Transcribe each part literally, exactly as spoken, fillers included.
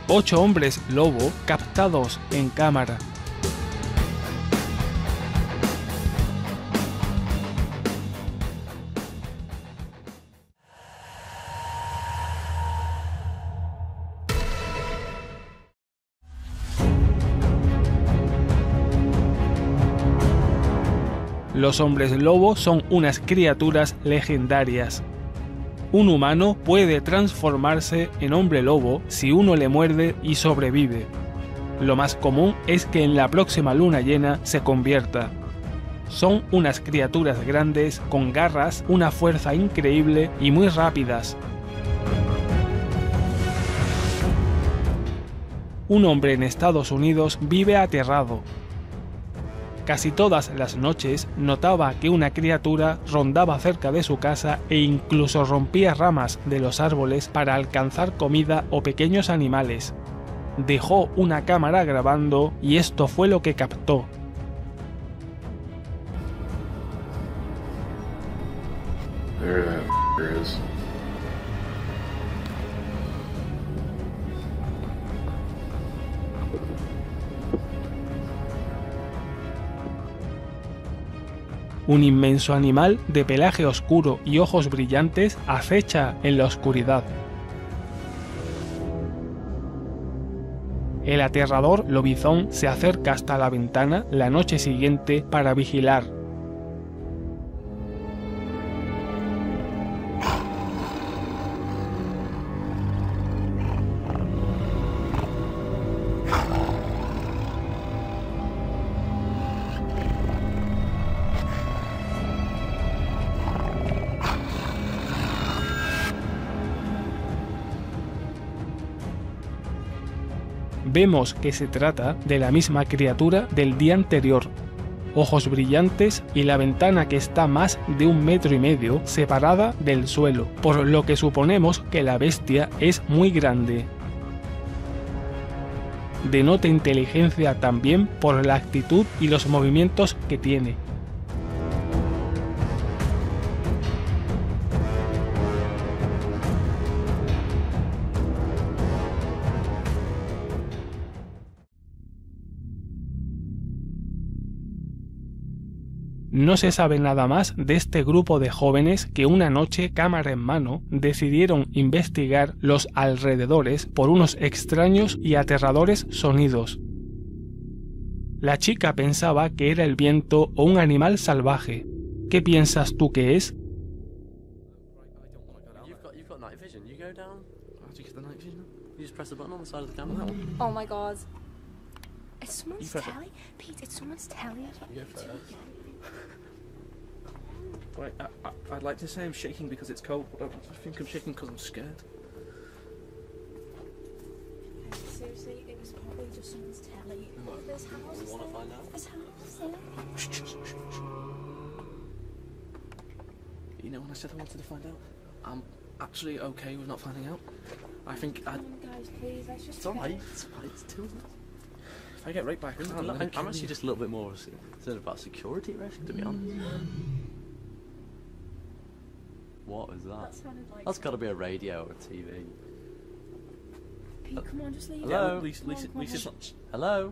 Ocho hombres lobo captados en cámara. Los hombres lobo son unas criaturas legendarias. Un humano puede transformarse en hombre lobo si uno le muerde y sobrevive. Lo más común es que en la próxima luna llena se convierta. Son unas criaturas grandes, con garras, una fuerza increíble y muy rápidas. Un hombre en Estados Unidos vive aterrado. Casi todas las noches notaba que una criatura rondaba cerca de su casa e incluso rompía ramas de los árboles para alcanzar comida o pequeños animales. Dejó una cámara grabando y esto fue lo que captó. There that f***er is. Un inmenso animal de pelaje oscuro y ojos brillantes acecha en la oscuridad. El aterrador lobizón se acerca hasta la ventana la noche siguiente para vigilar. Vemos que se trata de la misma criatura del día anterior. Ojos brillantes y la ventana que está más de un metro y medio separada del suelo, por lo que suponemos que la bestia es muy grande. Denota inteligencia también por la actitud y los movimientos que tiene. No se sabe nada más de este grupo de jóvenes que una noche, cámara en mano, decidieron investigar los alrededores por unos extraños y aterradores sonidos. La chica pensaba que era el viento o un animal salvaje. ¿Qué piensas tú que es? Oh my god. It's someone's telly? Pete, it's someone's telly. Right, I, I, I'd like to say I'm shaking because it's cold, but I think I'm shaking because I'm scared. Seriously, it was probably just someone's telly. Oh, there's houses there. Want to find out? There's houses there. Shh, shh, shh, shh. You know when I said I wanted to find out? I'm absolutely okay with not finding out. I think I... Come on, guys, please, let's just... It's alright, it's alright, it's too late. If I get right back in, I'm, I'm, I'm, I'm actually just a little bit more concerned about security risk, to be honest. What is that? That sounded like... That's got to be a radio or a T V. Pete, come on, just leave it. Hello? Lisa, Lisa, Come on, Lisa, come on. Hello?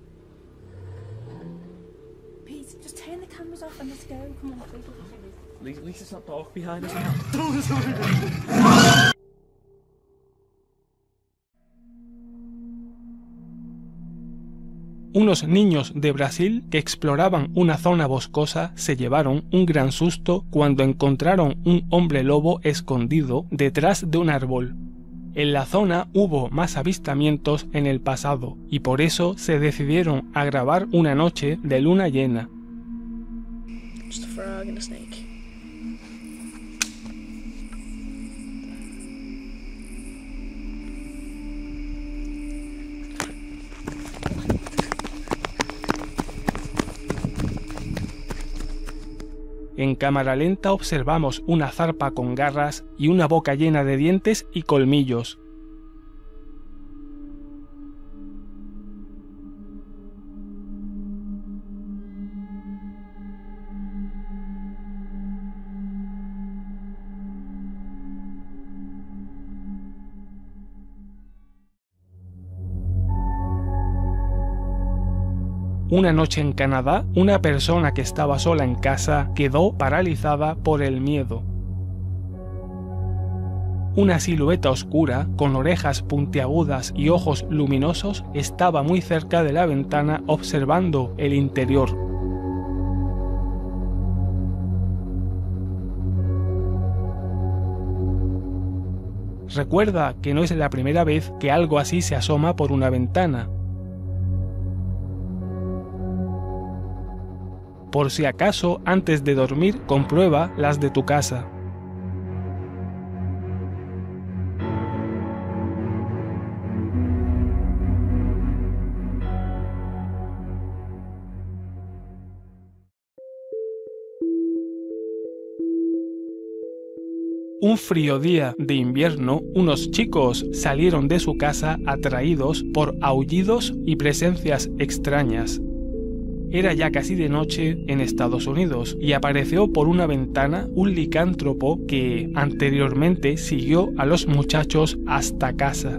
Pete, just turn the cameras off and let's go. Come on, please, please, please. Lisa, Lisa's not dark behind us. Unos niños de Brasil que exploraban una zona boscosa se llevaron un gran susto cuando encontraron un hombre lobo escondido detrás de un árbol. En la zona hubo más avistamientos en el pasado y por eso se decidieron a grabar una noche de luna llena. Just a frog and a snake. En cámara lenta observamos una zarpa con garras y una boca llena de dientes y colmillos. Una noche en Canadá, una persona que estaba sola en casa quedó paralizada por el miedo. Una silueta oscura, con orejas puntiagudas y ojos luminosos, estaba muy cerca de la ventana observando el interior. Recuerda que no es la primera vez que algo así se asoma por una ventana. Por si acaso, antes de dormir, comprueba las de tu casa. Un frío día de invierno, unos chicos salieron de su casa atraídos por aullidos y presencias extrañas. Era ya casi de noche en Estados Unidos y apareció por una ventana un licántropo que anteriormente siguió a los muchachos hasta casa.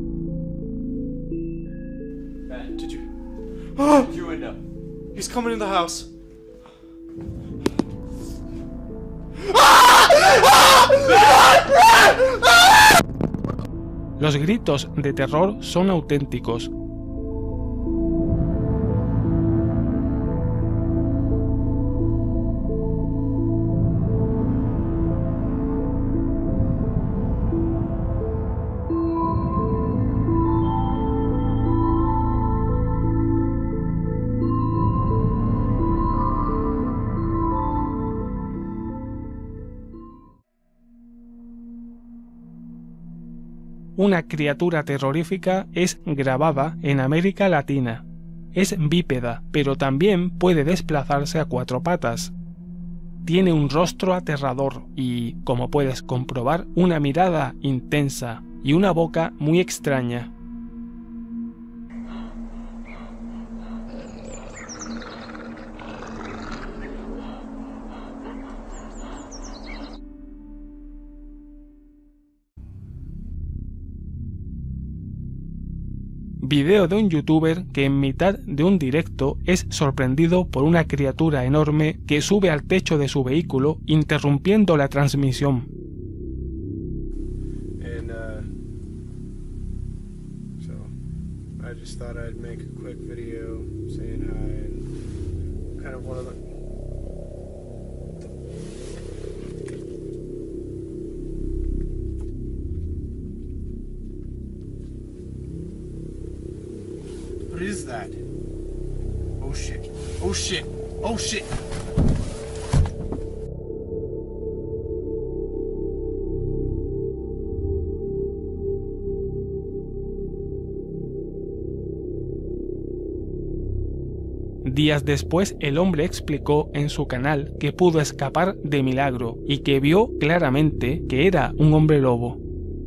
Ben, did you? Oh! Your window. He's coming in the house. Los gritos de terror son auténticos. Una criatura terrorífica es grabada en América Latina. Es bípeda, pero también puede desplazarse a cuatro patas. Tiene un rostro aterrador y, como puedes comprobar, una mirada intensa y una boca muy extraña. Video de un youtuber que en mitad de un directo es sorprendido por una criatura enorme que sube al techo de su vehículo interrumpiendo la transmisión. And, uh, so, I just thought I'd make a quick video saying hi and kind of one of the... What is that? Oh shit. Oh shit. Oh shit. Días después, el hombre explicó en su canal que pudo escapar de milagro y que vio claramente que era un hombre lobo.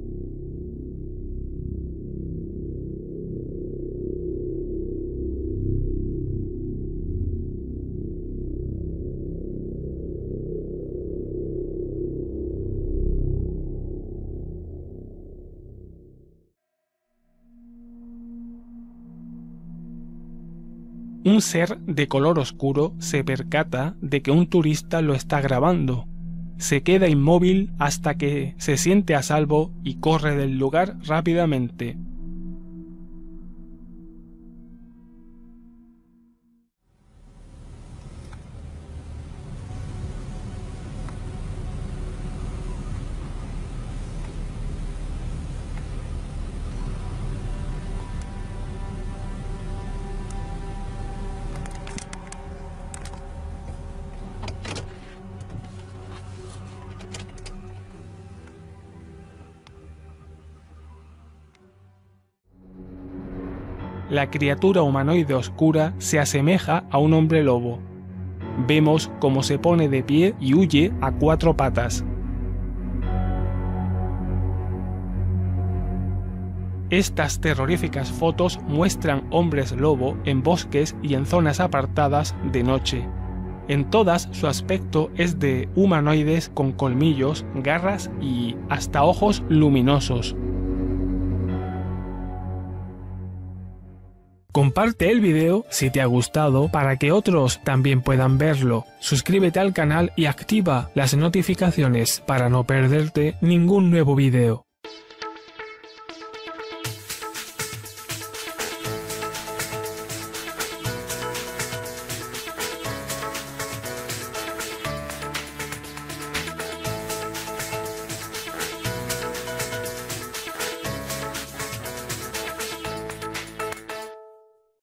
Un ser de color oscuro se percata de que un turista lo está grabando. Se queda inmóvil hasta que se siente a salvo y corre del lugar rápidamente. La criatura humanoide oscura se asemeja a un hombre lobo. Vemos cómo se pone de pie y huye a cuatro patas. Estas terroríficas fotos muestran hombres lobo en bosques y en zonas apartadas de noche. En todas su aspecto es de humanoides con colmillos, garras y hasta ojos luminosos. Comparte el video si te ha gustado para que otros también puedan verlo. Suscríbete al canal y activa las notificaciones para no perderte ningún nuevo video.